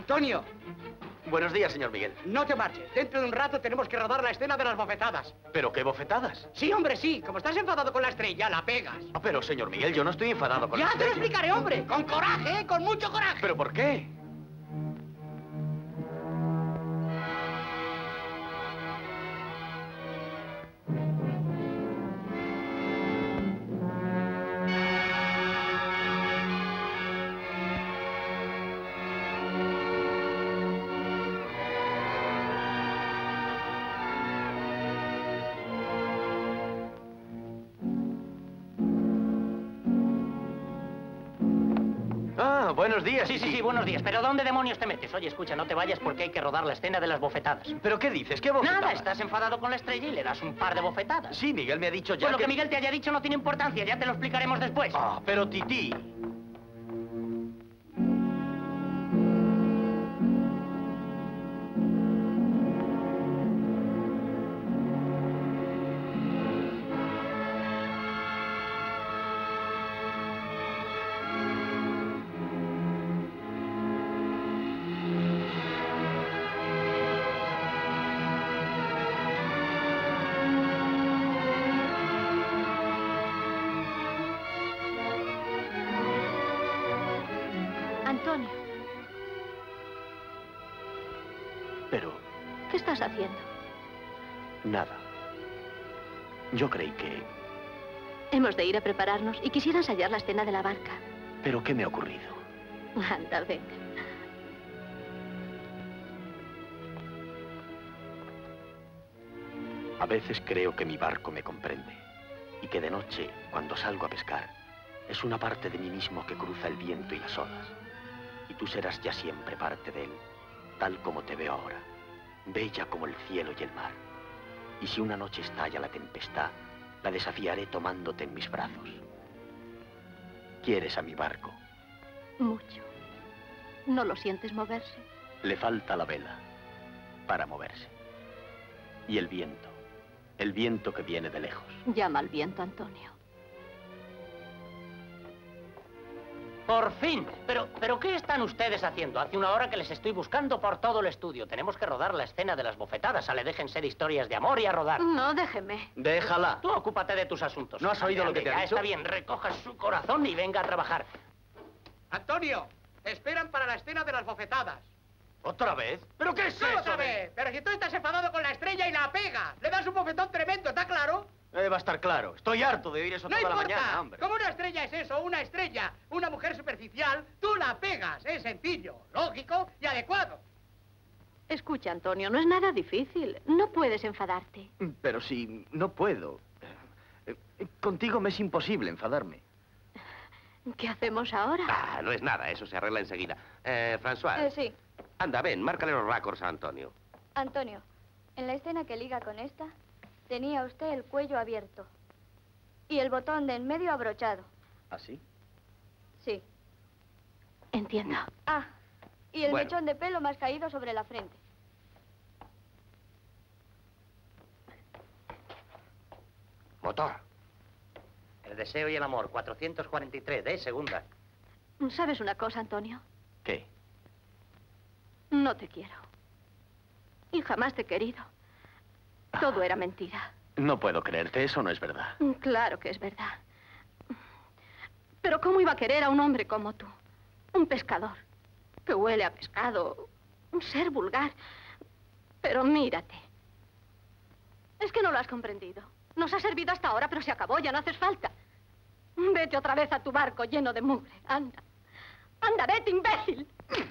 Antonio. Buenos días, señor Miguel. No te marches. Dentro de un rato tenemos que rodar la escena de las bofetadas. ¿Pero qué bofetadas? Sí, hombre, sí. Como estás enfadado con la estrella, la pegas. Ah, pero, señor Miguel, yo no estoy enfadado con la estrella. Ya te lo explicaré, hombre. Con coraje, ¿eh? Con mucho coraje. ¿Pero por qué? Buenos días. Sí, buenos días. ¿Pero dónde demonios te metes? Oye, escucha, no te vayas porque hay que rodar la escena de las bofetadas. ¿Pero qué dices? ¿Qué bofetadas? Nada, estás enfadado con la estrella y le das un par de bofetadas. Sí, Miguel me ha dicho ya Pues lo que Miguel te haya dicho no tiene importancia, ya te lo explicaremos después. Ah, pero Tití... Antonio. Pero... ¿Qué estás haciendo? nada. Yo creí que... Hemos de ir a prepararnos y quisiera ensayar la escena de la barca. ¿Pero qué me ha ocurrido? Anda, venga. A veces creo que mi barco me comprende y que de noche, cuando salgo a pescar, es una parte de mí mismo que cruza el viento y las olas. Y tú serás ya siempre parte de él, tal como te veo ahora, bella como el cielo y el mar. Y si una noche estalla la tempestad, la desafiaré tomándote en mis brazos. ¿Quieres a mi barco? Mucho. ¿No lo sientes moverse? Le falta la vela para moverse. Y el viento que viene de lejos. Llama al viento, Antonio. Por fin. ¿Pero qué están ustedes haciendo? Hace una hora que les estoy buscando por todo el estudio. Tenemos que rodar la escena de las bofetadas. Ale, déjense de historias de amor y a rodar. No, déjeme. Déjala. Tú ocúpate de tus asuntos. ¿No has oído lo que te ha ya dicho? Está bien, recoja su corazón y venga a trabajar. Antonio, esperan para la escena de las bofetadas. ¿Otra vez? ¿Pero qué es eso? Otra vez. Pero si tú estás enfadado con la estrella y la pegas, le das un bofetón tremendo, ¿está claro? Va a estar claro. Estoy harto de oír eso No toda la importa. mañana, hombre. Como una estrella es eso, una estrella, una mujer superficial, tú la pegas. Es sencillo, lógico y adecuado. Escucha, Antonio, no es nada difícil. No puedes enfadarte. Pero si no puedo. Contigo me es imposible enfadarme. ¿Qué hacemos ahora? Ah, no es nada, eso se arregla enseguida. François. Sí. Anda, ven, márcale los récords a Antonio. Antonio, en la escena que liga con esta, tenía usted el cuello abierto y el botón de en medio abrochado. ¿Así? Sí. Entiendo. Ah, y el Bueno. mechón de pelo más caído sobre la frente. Motor. El deseo y el amor, 443, de segunda. ¿Sabes una cosa, Antonio? ¿Qué? No te quiero. Y jamás te he querido. Todo era mentira. No puedo creerte, eso no es verdad. Claro que es verdad. Pero ¿cómo iba a querer a un hombre como tú? Un pescador, que huele a pescado, un ser vulgar. Pero mírate. Es que no lo has comprendido. Nos ha servido hasta ahora, pero se acabó, ya no haces falta. Vete otra vez a tu barco lleno de mugre. Anda. Anda, vete, imbécil.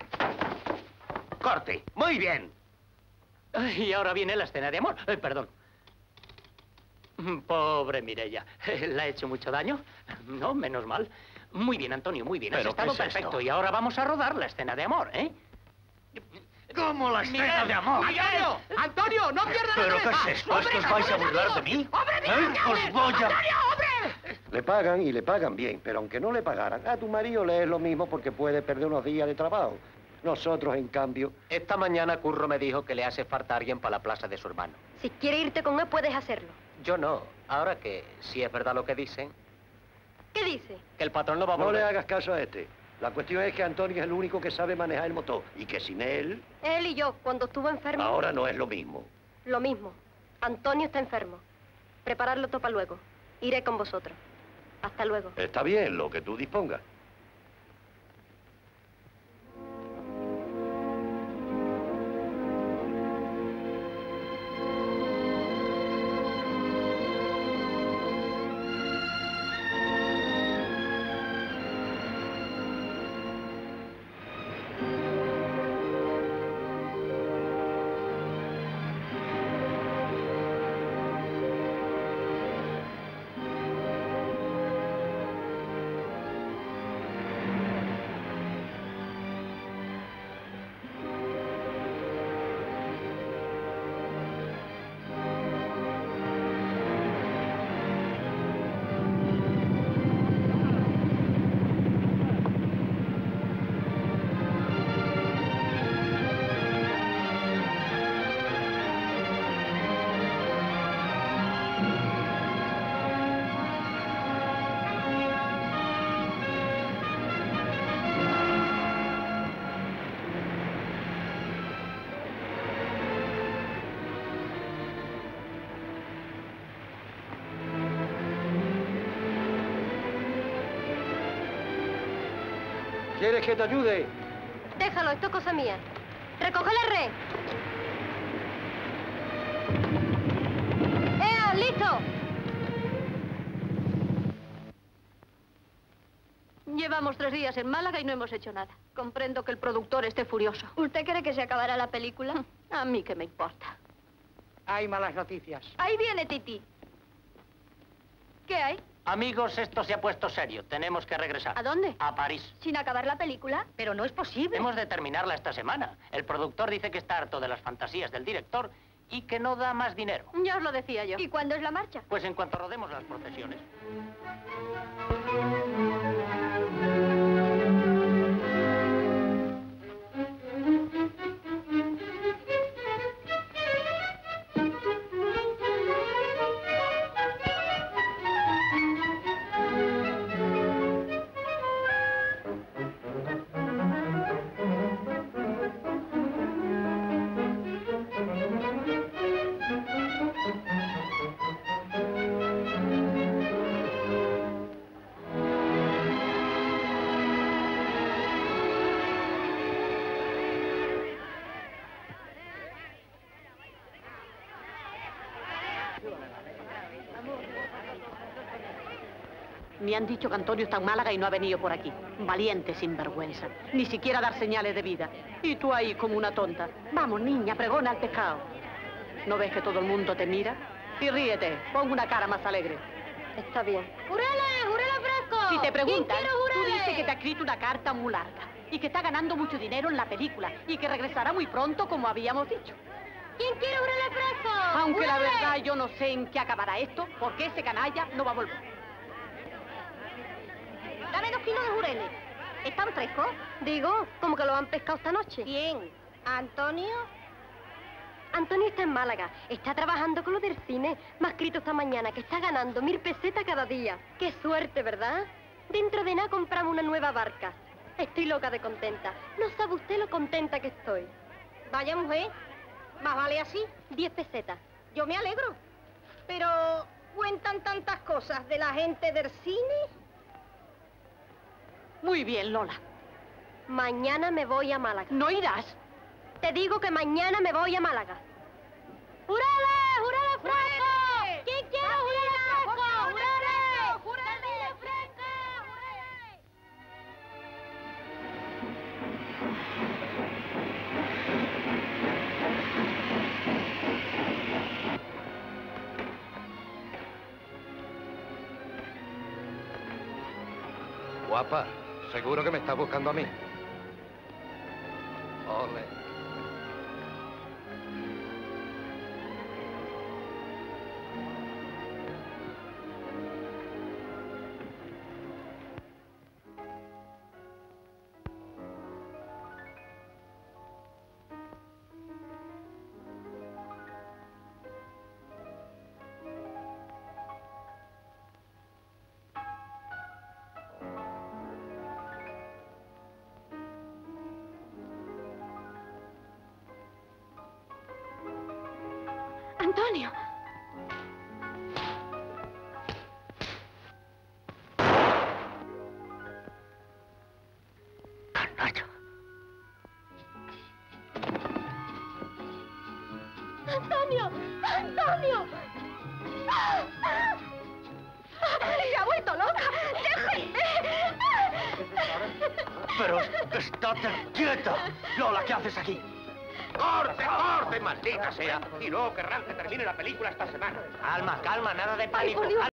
Corte. Muy bien. Y ahora viene la escena de amor. Perdón. Pobre Mireia. ¿Le ha hecho mucho daño? No, menos mal. Muy bien, Antonio, muy bien. Has ¿Pero estado qué es perfecto. esto? Y ahora vamos a rodar la escena de amor, ¿eh? ¿Cómo la escena Miguel, de amor? ¡Antonio! ¡Antonio, no pierdas la ¿Pero cabeza! qué es esto? ¡Hombre, ¿Es que os vais a burlar de mí? ¡Hombre, mira, ¿qué Os haces? voy a... ¡Antonio, hombre! Le pagan y le pagan bien, pero aunque no le pagaran, a tu marido le es lo mismo porque puede perder unos días de trabajo. Nosotros, en cambio... Esta mañana Curro me dijo que le hace falta alguien para la plaza de su hermano. Si quiere irte con él, puedes hacerlo. Yo no. Ahora que si es verdad lo que dicen, ¿Qué dice? que el patrón no va a No volver. le hagas caso a este. La cuestión es que Antonio es el único que sabe manejar el motor y que sin él, Él y yo, cuando estuvo enfermo... ahora no es lo mismo. Lo mismo. Antonio está enfermo. Prepararlo todo para luego. Iré con vosotros. Hasta luego. Está bien, lo que tú dispongas. ¿Quieres que te ayude? Déjalo, esto es cosa mía. ¡Recoge la red! ¡Ea, listo! Llevamos 3 días en Málaga y no hemos hecho nada. Comprendo que el productor esté furioso. ¿Usted cree que se acabará la película? A mí qué me importa. Hay malas noticias. Ahí viene Titi. ¿Qué hay? Amigos, esto se ha puesto serio. Tenemos que regresar. ¿A dónde? A París. ¿Sin acabar la película? Pero no es posible. Hemos de terminarla esta semana. El productor dice que está harto de las fantasías del director y que no da más dinero. Ya os lo decía yo. ¿Y cuándo es la marcha? Pues en cuanto rodemos las procesiones. Me han dicho que Antonio está en Málaga y no ha venido por aquí. Valiente sinvergüenza. Ni siquiera dar señales de vida. Y tú ahí como una tonta. Vamos, niña, pregona al pescado. ¿No ves que todo el mundo te mira? Y ríete, pon una cara más alegre. Está bien. ¡Jurele! ¡Jurele fresco! Si te preguntan, ¿Quién quiere tú jurele? dices que te ha escrito una carta muy larga. Y que está ganando mucho dinero en la película. Y que regresará muy pronto, como habíamos dicho. ¿Quién quiere jurele fresco? Aunque la ¡Jurele! verdad yo no sé en qué acabará esto, porque ese canalla no va a volver. Dame 2 kilos de jureles. ¿Están frescos? Digo, como que lo han pescado esta noche. ¿Quién? ¿Antonio? Antonio está en Málaga. Está trabajando con lo del cine. Me ha escrito esta mañana que está ganando 1000 pesetas cada día. ¡Qué suerte!, ¿verdad? Dentro de nada compramos una nueva barca. Estoy loca de contenta. No sabe usted lo contenta que estoy. Vaya, mujer. ¿Más vale así? 10 pesetas. Yo me alegro. Pero, ¿cuentan tantas cosas de la gente del cine? Muy bien, Lola. Mañana me voy a Málaga. ¿No irás? Te digo que mañana me voy a Málaga. ¡Jurele! ¡Jurele fresco! ¿Quién quiere jurele fresco? ¡Jurele! ¡Jurele fresco! ¡Jurele! Guapa, seguro que me estás buscando a mí. Ole. Antonio. Canalla. ¡Antonio! ¡Antonio! ¡Se ha vuelto loca! ¡Déjenme! Pero estate quieta. Lola, ¿qué haces aquí? ¡Corte, corte, maldita sea! Y luego querrán que termine la película esta semana. Calma, calma, nada de pánico. Por Dios.